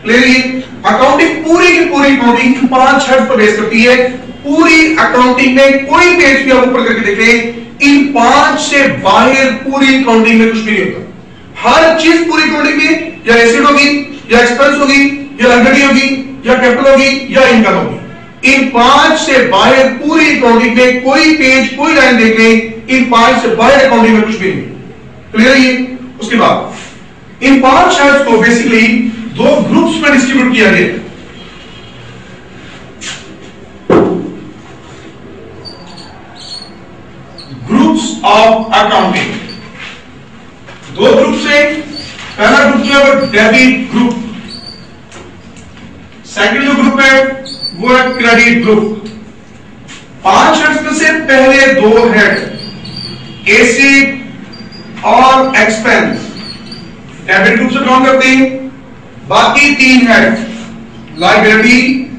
Clearly accounting पूरी की पूरी अकाउंटिंग इन 5 हेड पर बेस करती है। पूरी अकाउंटिंग में कोई पेज भी आप ऊपर करके देखें, इन 5 से बाहर पूरी अकाउंटिंग में कुछ भी नहीं होता। हर चीज पूरी अकाउंटिंग में या एसेट होगी या एक्सपेंस होगी या लायबिलिटी होगी या कैपिटल होगी या इनकम होगी। इन 5 से बाहर पूरी अकाउंटिंग में कोई पेज कोई लाइन देख लें, इन 5 से बाहर अकाउंटिंग में कुछ भी नहीं। क्लियर है ये? उसके बाद इन 5 हेड्स को बेसिकली 2 ग्रुप्स में डिस्ट्रीब्यूट किया गया। ग्रुप्स ऑफ अकाउंटिंग 2 ग्रुप से, पहला ग्रुप जो है वो डेबिट ग्रुप, सेकंड जो ग्रुप है वो है क्रेडिट ग्रुप। 5 हेड्स में से पहले 2 हेड एसेट और एक्सपेंस डेबिट ग्रुप से बिलोंग करते हैं। बाकी 3 हेड लायबिलिटी,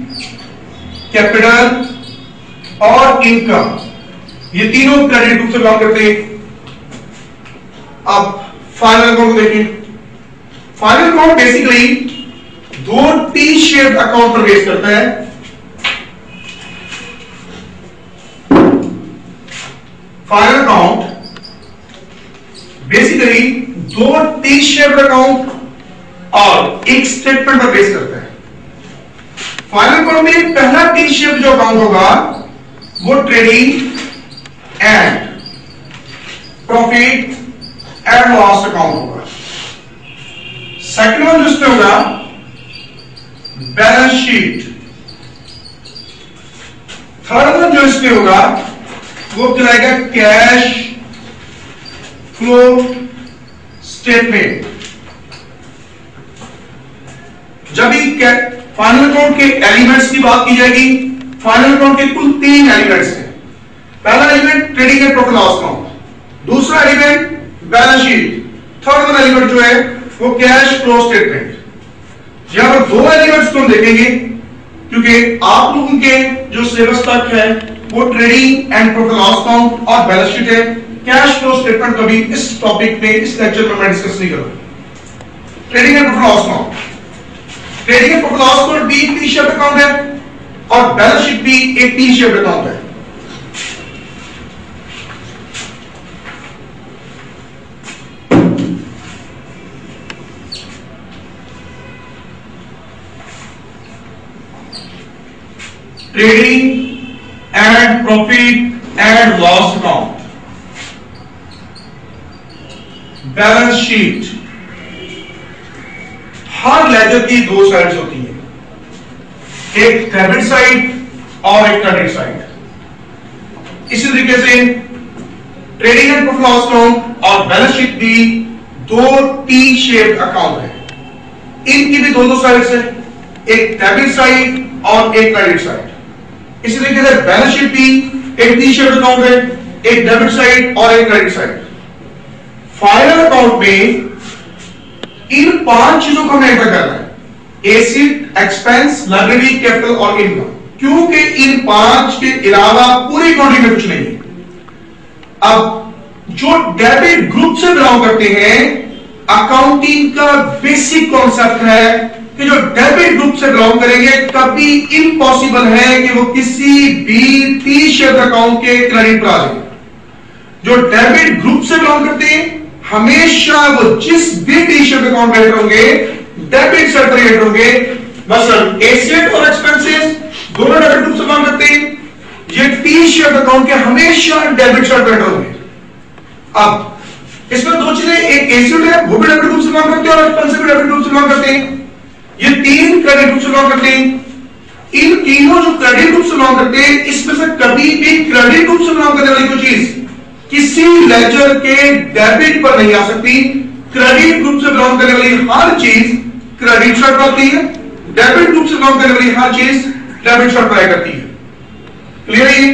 कैपिटल और इनकम, ये तीनों क्रेडिट ग्रुप से बिलोंग करते हैं। अब फाइनल अकाउंट देखिए। Final account basically 2 T shaped account पर बेस करता है। Final account basically 2 T shaped account और एक स्टेटमेंट पर बेस करता है। फाइनल अकाउंट में पहला टी शेप जो अकाउंट होगा वो trading and profit and loss account होगा। सेकंड वन जिसमें होगा बैलेंस शीट। थर्ड वन जो इसमें होगा वो कहलाएगा कैश फ्लो स्टेटमेंट। जब भी फाइनल अकाउंट के एलिमेंट्स की बात की जाएगी, फाइनल अकाउंट के कुल 3 एलिमेंट्स हैं। पहला element trading and profit loss account, दूसरा element balance sheet, third one element जो है वो कैश फ्लो स्टेटमेंट। यहां पर 2 एलिमेंट्स को हम देखेंगे क्योंकि आप लोगों के जो सिलेबस तक है वो trading and profit loss account और बैलेंस शीट है। कैश फ्लो स्टेटमेंट कभी इस टॉपिक में इस लेक्चर में मैं डिस्कस नहीं करूंगा। Trading and profit loss account, trading and profit loss account भी एक टी शेप्ड अकाउंट है और बैलेंस शीट भी एक टी शेप्ड अकाउंट है। Trading and profit and loss account, balance sheet, हर लेजर की 2 साइड्स होती हैं, एक डेबिट साइड और एक क्रेडिट साइड। इसी तरीके से trading and profit loss account और बैलेंस शीट भी 2 टी शेप्ड अकाउंट है। इनकी भी 2 साइड्स है, एक डेबिट साइड और एक क्रेडिट साइड। इसी तरीके से बैलेंस शीट भी एक टी शेप्ड अकाउंट है, एक डेबिट साइड और एक क्रेडिट साइड। फाइनल अकाउंट में इन 5 चीजों को हमें एंटर करना है, एसेट, एक्सपेंस, लायबिलिटी, कैपिटल और इनकम, क्योंकि इन 5 के अलावा पूरी अकाउंटिंग में कुछ नहीं है। अब जो डेबिट ग्रुप से बिलोंग करते हैं, अकाउंटिंग का बेसिक कॉन्सेप्ट है कि जो डेबिट ग्रुप से बिलोंग करेंगे कभी इम्पॉसिबल है कि वो किसी भी टी शेप्ड अकाउंट के क्रेडिट पर आ जाए। जो डेबिट ग्रुप से बिलोंग करते हैं हमेशा वो जिस भी टी शेप्ड अकाउंट में एंटर होंगे डेबिट साइड पर एंटर होंगे। मसलन एसेट और एक्सपेंसेस दोनों डेबिट ग्रुप से बिलोंग करते हैं, ये टी शेप्ड अकाउंट के हमेशा डेबिट साइड पर एंटर होंगे। अब इसमें 2 चीजें, एक एसेट है वो भी डेबिट ग्रुप से बिलोंग करते हैं और एक्सपेंसेस भी डेबिट ग्रुप से बिलोंग करते हैं। ये 3 क्रेडिट ग्रुप से बिलोंग करते हैं। इन तीनों जो क्रेडिट ग्रुप से बिलोंग करते हैं इसमें से कभी भी क्रेडिट ग्रुप से बिलोंग करने वाली कोई चीज किसी लेजर के डेबिट पर नहीं आ सकती। क्रेडिट ग्रुप से बिलोंग करने वाली हर चीज क्रेडिट साइड पर आती है, डेबिट ग्रुप से बिलोंग करने वाली हर चीज डेबिट साइड पर आया करती है। क्लियर है?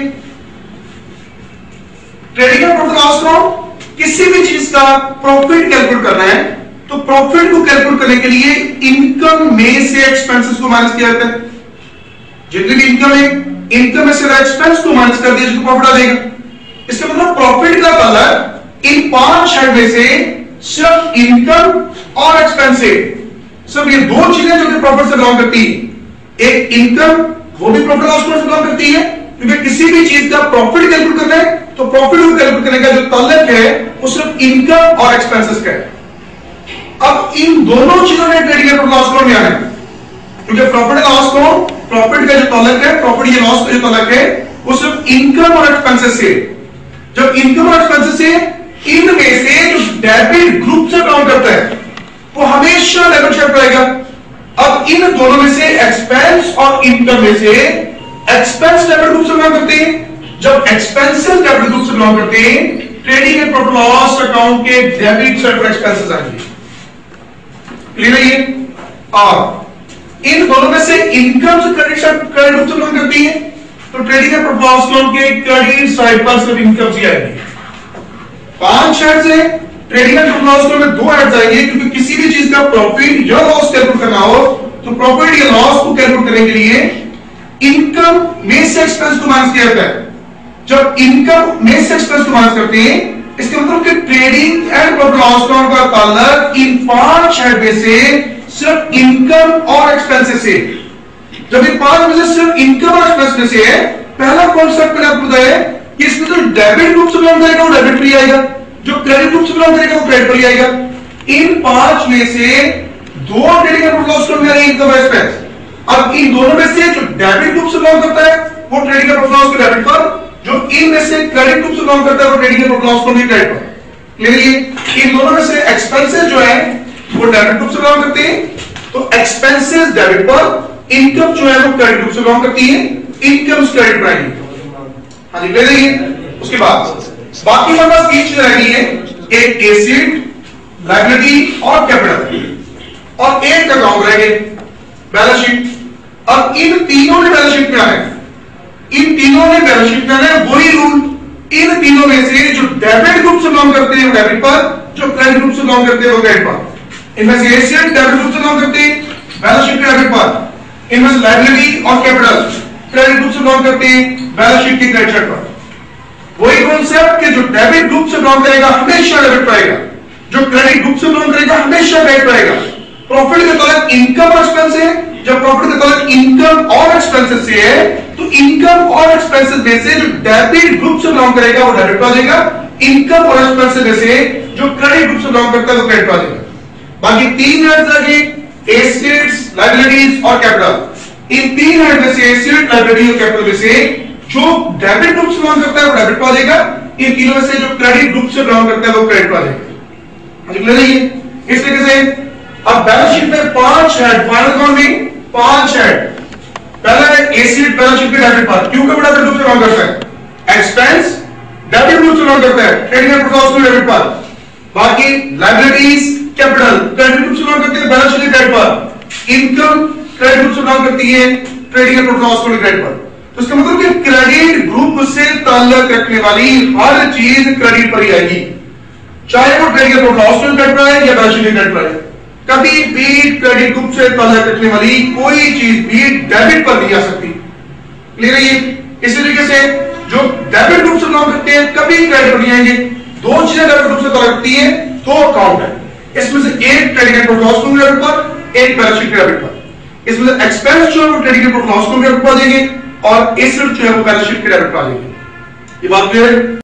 Trading and profit loss account, किसी भी चीज का प्रॉफिट कैलकुलेट करना है तो प्रॉफिट को कैलकुलेट करने के लिए इनकम में से एक्सपेंसेस को माइनस किया जाता है। जितनी भी इनकम है, इनकम में से एक्सपेंस को माइनस कर दिया, जिसको प्रॉफिट आ जाएगा। इसका मतलब प्रॉफिट का कलर इन 5 हेड में से सिर्फ इनकम और एक्सपेंस है। सब ये दो चीजें जो कि प्रॉफिट से बिलोंग करती है, एक इनकम, वो भी प्रॉफिट लॉस अकाउंट से बिलोंग करती है, क्योंकि किसी भी चीज का प्रॉफिट कैलकुलेट करना है तो प्रॉफिट को कैलकुलेट करने का जो ताल्लुक है वो सिर्फ इनकम और एक्सपेंसेस का है। अब इन दोनों चीजों में ट्रेडिंग एंड लॉस अकाउंट में आना है, क्योंकि profit and loss account, profit का जो ताल्लुक है, प्रॉफिट या लॉस का जो ताल्लुक है वो सिर्फ इनकम और एक्सपेंसेस से। जब इनकम और एक्सपेंसेस से, इनमें से जो डेबिट ग्रुप से बिलोंग करता है वो हमेशा डेबिट साइड पर आएगा। अब इन दोनों में से एक्सपेंस और इनकम में से एक्सपेंस डेबिट ग्रुप से बिलोंग करते हैं। जब एक्सपेंसेस डेबिट ग्रुप से बिलोंग करते हैं, trading and profit loss account के डेबिट साइड पर एक्सपेंसेस आएंगे। क्लियर है ये? और इन दोनों में से इनकम से क्रेडिट ग्रुप से बिलोंग करती है, तो trading and profit loss account के क्रेडिट साइड पर सिर्फ इनकम ही आएगी। 5 हेड्स है, trading and profit loss account में 2 हेड्स आएंगे, क्योंकि किसी भी चीज का प्रॉफिट या लॉस कैलकुलेट करना हो तो प्रॉफिट या लॉस को कैलकुलेट करने के लिए इनकम में से एक्सपेंस को माइनस किया जाता है। जब इनकम में से एक्सपेंस को माइनस करते हैं, इसका मतलब कि trading and profit loss account का ताल्लुक इन 5 हेड में से सिर्फ इनकम और एक्सपेंसेस से। जब इन 5 में से सिर्फ इनकम और एक्सपेंस में से है, पहला कॉन्सेप्ट मैंने आपको बताया कि इसमें जो डेबिट ग्रुप से बिलोंग करेगा वो डेबिट पर आएगा, जो क्रेडिट ग्रुप से बिलोंग करेगा वो क्रेडिट पर आएगा। इन 5 में से 2 trading and profit loss account में आएंगे, इनकम और एक्सपेंस। अब इन दोनों में से जो डेबिट ग्रुप से बिलोंग करता है वो ट्रेडिंग एंड प्रॉफिट लॉस के डेबिट पर, जो इनमें से क्रेडिट ग्रुप से बिलोंग करता है वो ट्रेडिंग एंड प्रॉफिट लॉस के क्रेडिट पर। क्लियर? इन दोनों में से एक्सपेंसेस जो है वो डेबिट ग्रुप से बिलोंग करते हैं, तो एक्सपेंसेस डेबिट पर, इनकम जो है वो क्रेडिट ग्रुप से बिलोंग करती है, इनकम क्रेडिट पर आएगी। हाँ जी, क्लियर है? उसके बाद बाकी हमारे पास 3 चीजें रह गई है, एक एसेट, लायबिलिटी और कैपिटल, और एक अकाउंट रह गए बैलेंस शीट। अब इन तीनों ने बैलेंस शीट में आना है, इन तीनों ने बैलेंस शीट में आना है, वही रूल। इन तीनों में से जो डेबिट ग्रुप से बिलोंग करते हैं वो डेबिट पर, जो क्रेडिट ग्रुप से बिलोंग करते हैं वो क्रेडिट पर। इनमें से एसेट डेबिट ग्रुप से बिलोंग करते हैं, बैलेंस शीट के डेबिट पर। इनमें से लायबिलिटी और कैपिटल क्रेडिट ग्रुप से बिलोंग करते हैं, बैलेंस शीट के क्रेडिट साइड पर। वही कॉन्सेप्ट कि जो डेबिट ग्रुप से बिलोंग करेगा हमेशा डेबिट पर आएगा, जो क्रेडिट ग्रुप से बिलोंग करेगा हमेशा क्रेडिट पर आएगा। प्रॉफिट का ताल्लुक इनकम और एक्सपेंस है, जब प्रॉफिट का ताल्लुक इनकम और एक्सपेंसेस से है, तो इनकम और एक्सपेंसेस में से जो डेबिट ग्रुप से बिलोंग करेगा वो डेबिट पर आ जाएगा, इनकम और एक्सपेंसेस में से जो क्रेडिट ग्रुप से बिलोंग करता है वो क्रेडिट पर आ जाएगा। बाकी 3 हेड्स आ गए, एसेट्स, लायबिलिटीज और कैपिटल। इन 3 हेड में से एसेट, लायबिलिटी और कैपिटल में से जो डेबिट ग्रुप से बिलोंग करता है वो डेबिट पर आ जाएगा, इन तीनों में से जो क्रेडिट ग्रुप से बिलोंग करता है वो क्रेडिट पर आ जाएगा। क्लियर है? इस तरीके से अब बैलेंस शीट में 5 हेड, फाइनल अकाउंट में 5 हेड। पहला है एसेट, बैलेंस शीट के डेबिट पर, क्यों का डेबिट ग्रुप से बिलोंग करता है। एक्सपेंस डेबिट ग्रुप से बिलोंग करता है, trading and profit loss debit पर। बाकी लायबिलिटीज, कैपिटल क्रेडिट ग्रुप से बिलोंग करते हैं, बैलेंस शीट के क्रेडिट पर। इनकम क्रेडिट ग्रुप से बिलोंग करती है, trading and profit loss credit पर। तो इसका मतलब कि क्रेडिट ग्रुप से ताल्लुक रखने वाली हर चीज क्रेडिट पर ही आएगी, चाहे वो trading and profit loss credit पर आए या बैलेंस शीट क्रेडिट पर आए। कभी भी क्रेडिट ग्रुप से ताल्लुक रखने वाली कोई चीज भी डेबिट पर नहीं आ सकती। क्लियर है? इसी तरीके से जो डेबिट ग्रुप से बिलोंग करते हैं कभी क्रेडिट पर नहीं आएंगे। 2 चीजें डेबिट ग्रुप से ताल्लुक रखती हैं, 2 अकाउंट है, इसमें से एक trading and profit loss debit पर, एक बैलेंस शीट डेबिट पर। इसमें से एक्सपेंस जो है वो trading and profit loss debit पर आ जाएंगे, और एसेट जो है वो बैलेंस शीट के डेबिट पर आ जाएंगे। ये बात क्लियर है?